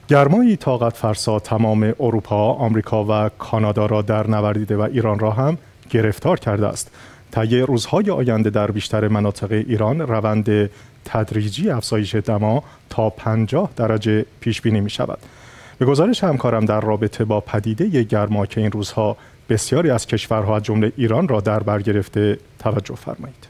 گرمایی طاقت فرسا تمام اروپا، آمریکا و کانادا را در نوردیده و ایران را هم گرفتار کرده است. طی روزهای آینده در بیشتر مناطق ایران روند تدریجی افزایش دما تا 50 درجه پیش بینی می شود. به گزارش همکارم در رابطه با پدیده گرما که این روزها بسیاری از کشورها از جمله ایران را در بر گرفته توجه فرمایید.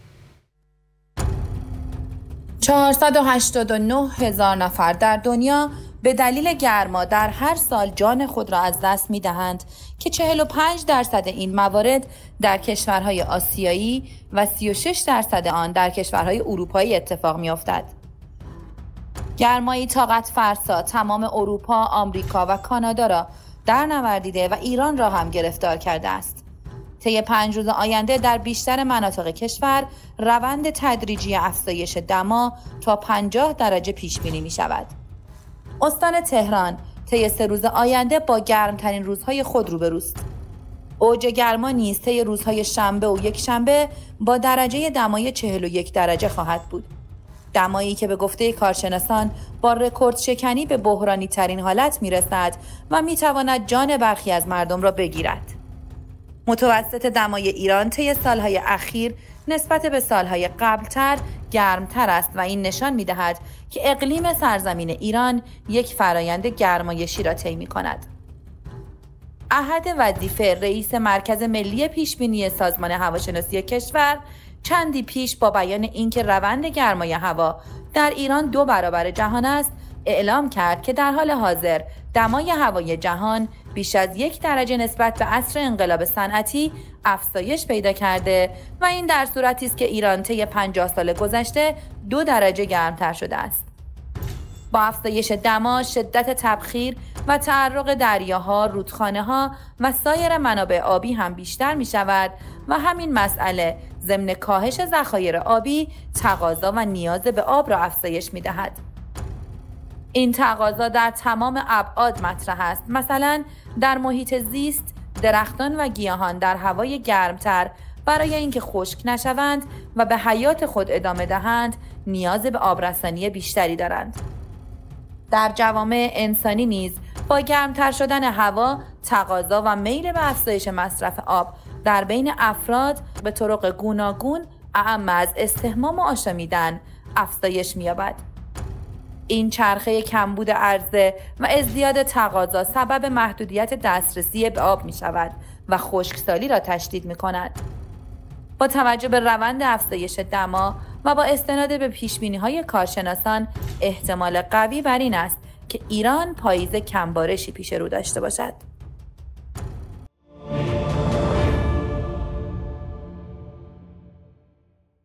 489,000 نفر در دنیا به دلیل گرما در هر سال جان خود را از دست می دهند که 45% این موارد در کشورهای آسیایی و 36% آن در کشورهای اروپایی اتفاق می افتد. گرمایی طاقت فرسا تمام اروپا، آمریکا و کانادا را در نوردیده و ایران را هم گرفتار کرده است. طی 5 روز آینده در بیشتر مناطق کشور روند تدریجی افزایش دما تا 50 درجه پیش بینی می شود. استان تهران طی 3 روز آینده با گرمترین روزهای خود روبروست. اوج گرما نیز طی روزهای شنبه و یکشنبه با درجه دمای 41 درجه خواهد بود. دمایی که به گفته کارشناسان با رکورد شکنی به بحرانی ترین حالت می رسد و می تواند جان برخی از مردم را بگیرد. متوسط دمای ایران طی سالهای اخیر نسبت به سالهای قبلتر گرمتر است و این نشان می‌دهد که اقلیم سرزمین ایران یک فرایند گرمایشی را طی می‌کند. احد وظیفه رئیس مرکز ملی پیشبینی سازمان هواشناسی کشور چندی پیش با بیان اینکه روند گرمای هوا در ایران 2 برابر جهان است، اعلام کرد که در حال حاضر دمای هوای جهان بیش از 1 درجه نسبت به عصر انقلاب صنعتی افزایش پیدا کرده و این در صورتی است که ایران طی 50 سال گذشته 2 درجه گرمتر شده است. با افزایش دما، شدت تبخیر و تعرق دریاها، رودخانه‌ها و سایر منابع آبی هم بیشتر می شود و همین مسئله ضمن کاهش ذخایر آبی تقاضا و نیاز به آب را افزایش می دهد. این تقاضا در تمام ابعاد مطرح است. مثلا در محیط زیست، درختان و گیاهان در هوای گرمتر برای اینکه خشک نشوند و به حیات خود ادامه دهند، نیاز به آبرسانی بیشتری دارند. در جوامع انسانی نیز با گرمتر شدن هوا، تقاضا و میل به افزایش مصرف آب در بین افراد به طرق گوناگون اعم از استحمام و آشامیدن افزایش می‌یابد. این چرخه کمبود عرضه و ازدیاد تقاضا سبب محدودیت دسترسی به آب می شود و خشکسالی را تشدید می کند. با توجه به روند افزایش دما و با استناد به پیشبینی‌های کارشناسان، احتمال قوی بر این است که ایران پاییز کمبارشی پیش رو داشته باشد.